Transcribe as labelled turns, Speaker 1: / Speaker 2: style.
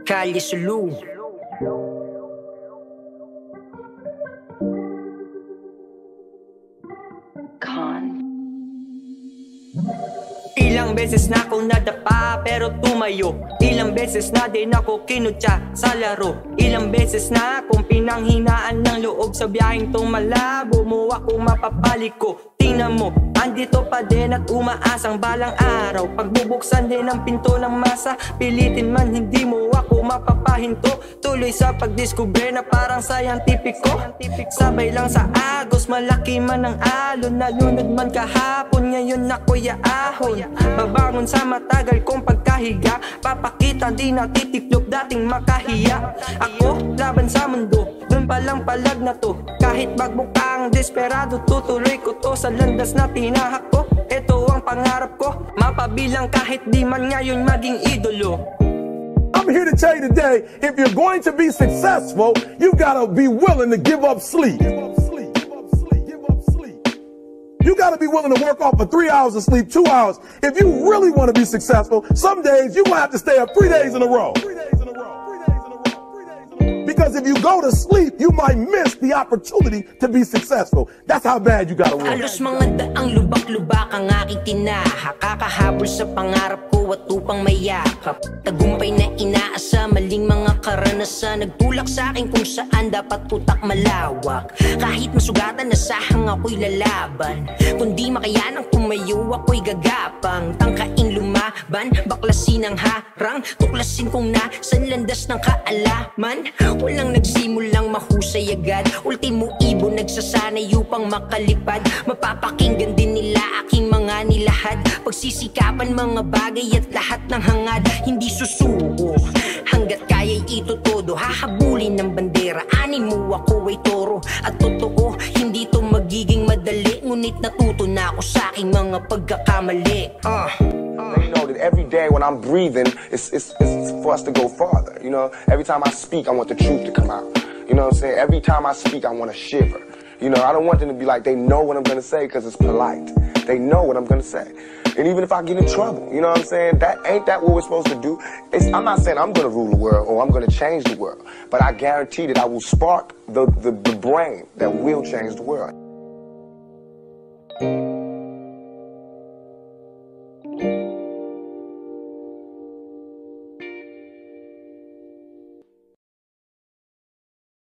Speaker 1: Kalye Sulu. Ilang beses na ako nadapa pero tumayo. Ilang beses na din ako kinutya sa laro. Ilang beses na akong pinanghinaan ng loob sa biyaheng tumalabo mo ako mapapaliko. Tingnan mo, andito pa din at umaasang balang araw. Pagbubuksan din ang pinto ng masa, pilitin man hindi mo ako mapapahinto. Tuloy sa pagdiskubre na parang scientifico. Sabay lang sa agos, malaki man ang alon. Nalunod man kahapon, ngayon ako'y aahon. Babangon sa matagal kong pagkahiga, papakita di natitiklop dating makahiya. Ako, laban sa mundo, dun palang palag na to. Kahit bagbukang desperado, tutuloy ko to sa landas na tinahak ko. Ito ang pangarap ko, mapabilang kahit di man ngayon maging idolo.
Speaker 2: I'm here to tell you today, if you're going to be successful, you gotta be willing to give up sleep. You gotta be willing to work off for 3 hours of sleep, 2 hours. If you really want to be successful, some days you're gonna have to stay up 3 days in a row. Because if you go to sleep, you might miss the opportunity to be successful. That's how bad you gotta work.
Speaker 1: Halos mga daang lubak-lubak ang aking tinahak, kakahabol sa pangarap ko at upang mayakap. Tagumpay na inaasa, maling mga karanasan, nagtulak sa akin kung saan dapat utak malawak. Kahit masugatan na sahang ako'y lalaban, kundi makayanang tumayo ako'y gagapang. Tangkaing lumaban, baklasin ang harang, tuklasin kong nasan landas ng kaalaman. Walang nagsimulang mahusay agad, ultimo ibon nagsasanay upang makalipad. Mapapakinggan din nila aking mga nilahad, pagsisikapan mga bagay at lahat ng hangad. Hindi susuko hanggat kaya'y itutodo, hahabulin ng bandera, anin mo ako ay toro. At totoo, hindi to magiging madali, ngunit natuto na ako sa aking mga pagkakamali.
Speaker 3: You know that every day when I'm breathing, it's for us to go farther. You know, every time I speak, I want the truth to come out. You know what I'm saying? Every time I speak, I want to shiver. You know, I don't want them to be like, they know what I'm going to say because it's polite. They know what I'm going to say. And even if I get in trouble, you know what I'm saying? Ain't that what we're supposed to do? I'm not saying I'm going to rule the world or I'm going to change the world, but I guarantee that I will spark the brain that will change the world.